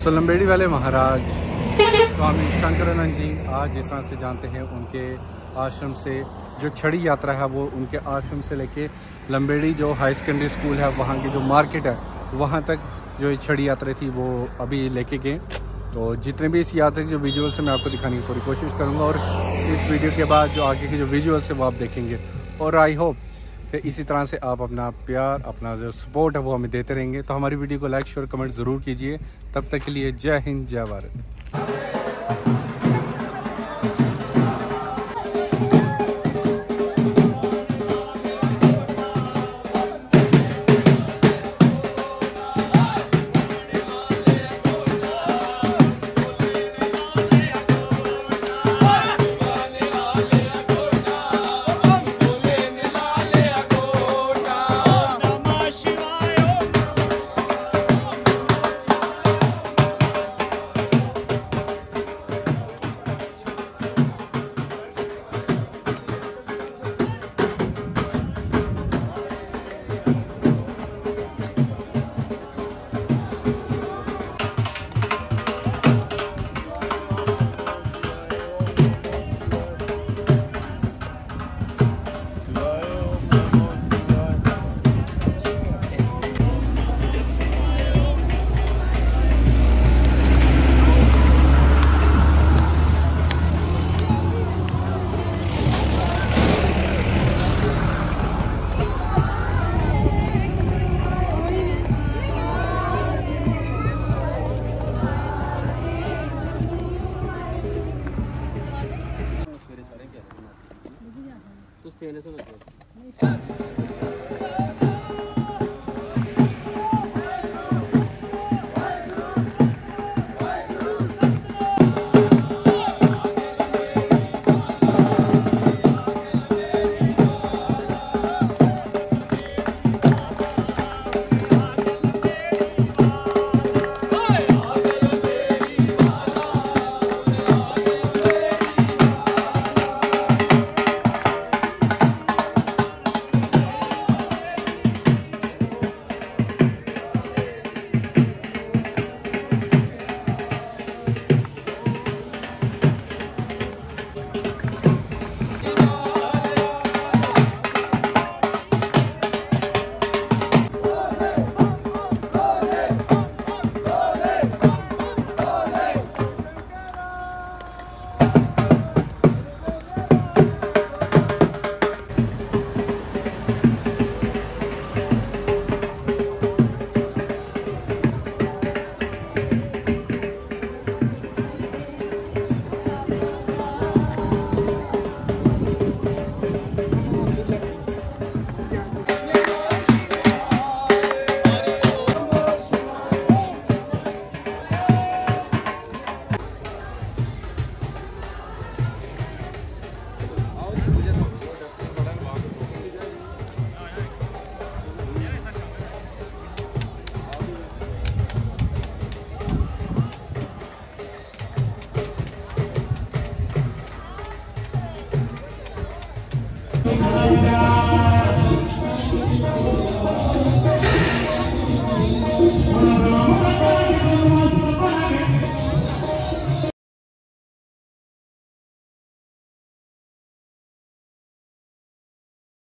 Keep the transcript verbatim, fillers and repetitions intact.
सो लंबेड़ी वाले महाराज स्वामी शंकरानंद जी आज जिस तरह से जानते हैं उनके आश्रम से जो छड़ी यात्रा है वो उनके आश्रम से लेके लंबेड़ी जो हाई सेकेंडरी स्कूल है वहाँ की जो मार्केट है वहाँ तक जो छड़ी यात्रा थी वो अभी लेके गए। तो जितने भी इस यात्रा के जो विजुअल्स है मैं आपको दिखाने की पूरी कोशिश करूँगा और इस वीडियो के बाद जो आगे के जो विजुअल्स है वो आप देखेंगे और आई होप कि इसी तरह से आप अपना प्यार अपना जो सपोर्ट है वो हमें देते रहेंगे। तो हमारी वीडियो को लाइक शेयर कमेंट ज़रूर कीजिए। तब तक के लिए जय हिंद जय भारत।